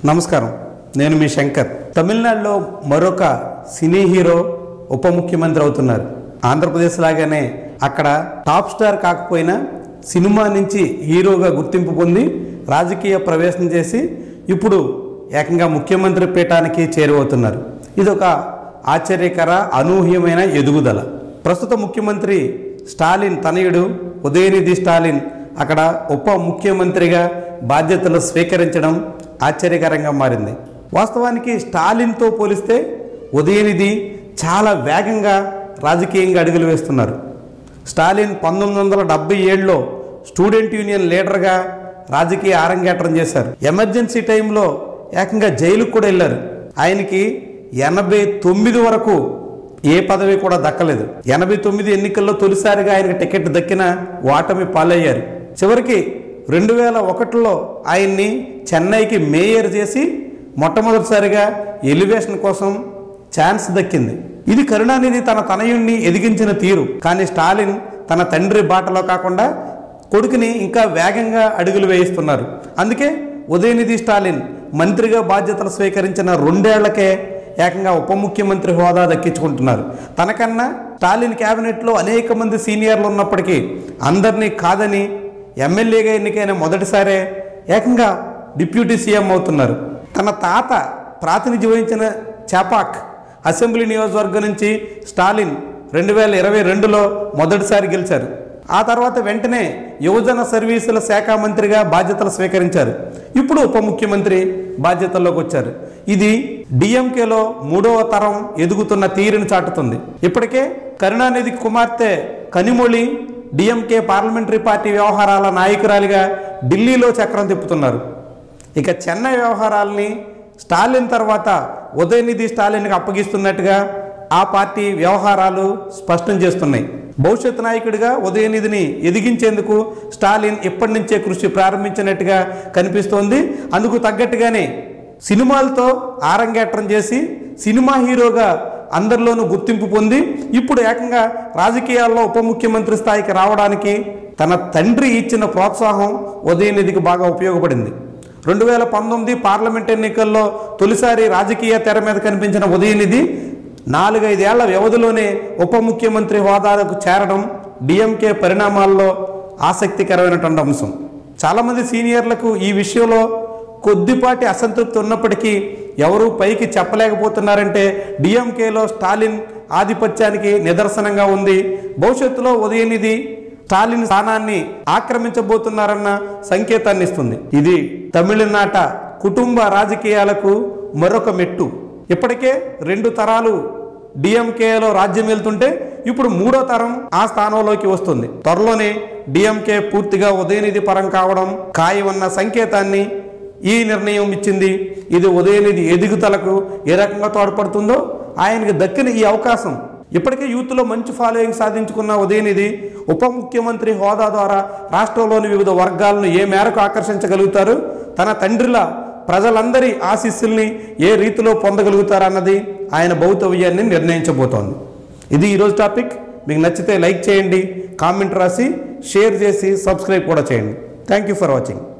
నమస్కారం, నేను మీ శంకర్. తమిళనాడులో మరొక సినీ హీరో ఉప ముఖ్యమంత్రి అవుతున్నారు. ఆంధ్రప్రదేశ్ లాగానే అక్కడ టాప్ స్టార్ కాకపోయినా సినిమా నుంచి హీరోగా గుర్తింపు పొంది రాజకీయ ప్రవేశం చేసి ఇప్పుడు ఏకంగా ముఖ్యమంత్రి పీఠానికి చేరువవుతున్నారు. ఇదొక ఆశ్చర్యకర అనూహ్యమైన ఎదుగుదల. ప్రస్తుత ముఖ్యమంత్రి స్టాలిన్ తనయుడు ఉదయనిధి స్టాలిన్ అక్కడ ఉప ముఖ్యమంత్రిగా బాధ్యతలు స్వీకరించడం ఆశ్చర్యకరంగా మారింది. వాస్తవానికి స్టాలిన్తో పోలిస్తే ఉదయనిధి చాలా వేగంగా రాజకీయంగా అడుగులు వేస్తున్నారు. స్టాలిన్ 1977లో స్టూడెంట్ యూనియన్ లీడర్గా రాజకీయ అరంగేట్రం చేశారు. ఎమర్జెన్సీ టైంలో ఏకంగా జైలుకు కూడా వెళ్ళారు. ఆయనకి 89 వరకు ఏ పదవి కూడా దక్కలేదు. 89 ఎన్నికల్లో తొలిసారిగా ఆయనకి టికెట్ దక్కిన ఓటమి పాలయ్యారు. చివరికి 2001లో ఆయన్ని చెన్నైకి మేయర్ చేసి మొట్టమొదటిసారిగా ఎలివేషన్ కోసం ఛాన్స్ దక్కింది. ఇది కరుణానిధి తన తనయుణ్ణి ఎదిగించిన తీరు. కానీ స్టాలిన్ తన తండ్రి బాటలో కాకుండా కొడుకుని ఇంకా వేగంగా అడుగులు వేయిస్తున్నారు. అందుకే ఉదయనిధి స్టాలిన్ మంత్రిగా బాధ్యతలు స్వీకరించిన 2 ఏళ్లకే ఏకంగా ఉప ముఖ్యమంత్రి హోదా దక్కించుకుంటున్నారు. తనకన్నా స్టాలిన్ క్యాబినెట్లో అనేక మంది సీనియర్లు ఉన్నప్పటికీ అందరినీ కాదని ఎమ్మెల్యేగా ఎన్నికైన మొదటిసారే ఏకంగా డిప్యూటీ సీఎం అవుతున్నారు. తన తాత ప్రాతినిధ్యం వహించిన చాపాక్ అసెంబ్లీ నియోజకవర్గం నుంచి స్టాలిన్ 2022లో మొదటిసారి గెలిచారు. ఆ తర్వాత వెంటనే యువజన సర్వీసుల శాఖ మంత్రిగా బాధ్యతలు స్వీకరించారు. ఇప్పుడు ఉప ముఖ్యమంత్రి బాధ్యతల్లోకి వచ్చారు. ఇది డిఎంకేలో 3వ తరం ఎదుగుతున్న తీరుని చాటుతుంది. ఇప్పటికే కరుణానిధి కుమార్తె కనిమొళి డిఎంకే పార్లమెంటరీ పార్టీ వ్యవహారాల నాయకురాలిగా ఢిల్లీలో చక్రం తిప్పుతున్నారు. ఇక చెన్నై వ్యవహారాలని స్టాలిన్ తర్వాత ఉదయనిధి స్టాలిన్కి అప్పగిస్తున్నట్టుగా ఆ పార్టీ వ్యవహారాలు స్పష్టం చేస్తున్నాయి. భవిష్యత్ నాయకుడిగా ఉదయనిధిని ఎదిగించేందుకు స్టాలిన్ ఇప్పటి నుంచే కృషి ప్రారంభించినట్టుగా కనిపిస్తోంది. అందుకు తగ్గట్టుగానే సినిమాలతో ఆరంగేట్రం చేసి సినిమా హీరోగా అందరిలోనూ గుర్తింపు పొంది ఇప్పుడు ఏకంగా రాజకీయాల్లో ఉప ముఖ్యమంత్రి స్థాయికి రావడానికి తన తండ్రి ఇచ్చిన ప్రోత్సాహం ఉదయనిధికి బాగా ఉపయోగపడింది. 2019 పార్లమెంట్ ఎన్నికల్లో తొలిసారి రాజకీయ తెర మీద కనిపించిన ఉదయనిధి 4-5 ఏళ్ల వ్యవధిలోనే ఉప ముఖ్యమంత్రి హోదాకు చేరడం డిఎంకే పరిణామాల్లో ఆసక్తికరమైనటువంటి అంశం. చాలామంది సీనియర్లకు ఈ విషయంలో కొద్దిపాటి అసంతృప్తి ఉన్నప్పటికీ ఎవరూ పైకి చెప్పలేకపోతున్నారంటే డిఎంకేలో స్టాలిన్ ఆధిపత్యానికి నిదర్శనంగా ఉంది. భవిష్యత్తులో ఉదయనిధి స్టాలిన్ స్థానాన్ని ఆక్రమించబోతున్నారన్న సంకేతాన్ని ఇస్తుంది. ఇది తమిళనాట కుటుంబ రాజకీయాలకు మరొక మెట్టు. ఇప్పటికే 2 తరాలు డిఎంకేలో రాజ్యం వెళ్తుంటే ఇప్పుడు 3వ తరం ఆ స్థానంలోకి వస్తుంది. త్వరలోనే డిఎంకే పూర్తిగా ఉదయనిధి పరం కావడం ఖాయమన్న సంకేతాన్ని ఈ నిర్ణయం ఇచ్చింది. ఇది ఉదయనిధి ఎదుగుదలకు ఏ రకంగా తోడ్పడుతుందో ఆయనకి దక్కిన ఈ అవకాశం. ఇప్పటికే యూత్లో మంచి ఫాలోయింగ్ సాధించుకున్న ఉదయనిధి ఉప ముఖ్యమంత్రి హోదా ద్వారా రాష్ట్రంలోని వివిధ వర్గాలను ఏ మేరకు ఆకర్షించగలుగుతారు, తన తండ్రిలా ప్రజలందరి ఆశీస్సుల్ని ఏ రీతిలో పొందగలుగుతారన్నది ఆయన భవితవ్యాన్ని నిర్ణయించబోతోంది. ఇది ఈరోజు టాపిక్. మీకు నచ్చితే లైక్ చేయండి, కామెంట్ రాసి షేర్ చేసి సబ్స్క్రైబ్ కూడా చేయండి. Thank you for watching.